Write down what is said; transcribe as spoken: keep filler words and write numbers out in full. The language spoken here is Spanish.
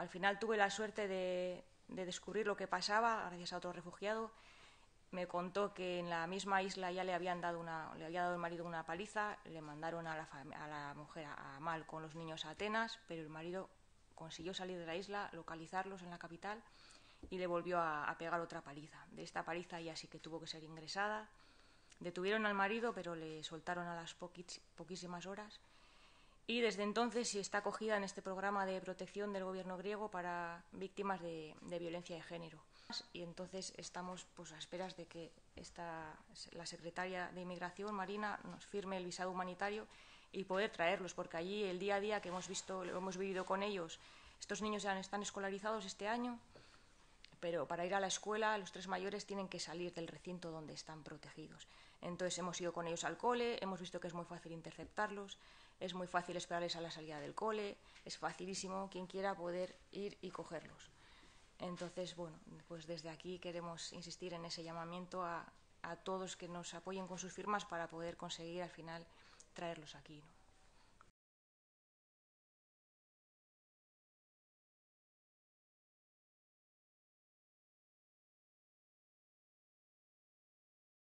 al final tuve la suerte de, de descubrir lo que pasaba gracias a otro refugiado. Me contó que en la misma isla ya le habían dado una, le había dado el marido una paliza, le mandaron a la, a la mujer a Mal con los niños a Atenas, pero el marido consiguió salir de la isla, localizarlos en la capital y le volvió a, a pegar otra paliza. De esta paliza ya sí que tuvo que ser ingresada. Detuvieron al marido, pero le soltaron a las poquísimas horas. Y desde entonces sí está acogida en este programa de protección del gobierno griego para víctimas de, de violencia de género. Y entonces estamos pues, a esperas de que esta, la secretaria de Inmigración, Marina, nos firme el visado humanitario y poder traerlos, porque allí el día a día que hemos visto, lo hemos vivido con ellos, estos niños ya están escolarizados este año, pero para ir a la escuela los tres mayores tienen que salir del recinto donde están protegidos. Entonces hemos ido con ellos al cole, hemos visto que es muy fácil interceptarlos, es muy fácil esperarles a la salida del cole, es facilísimo quien quiera poder ir y cogerlos. Entonces, bueno, pues desde aquí queremos insistir en ese llamamiento a, a todos que nos apoyen con sus firmas para poder conseguir al final traerlos aquí, ¿no?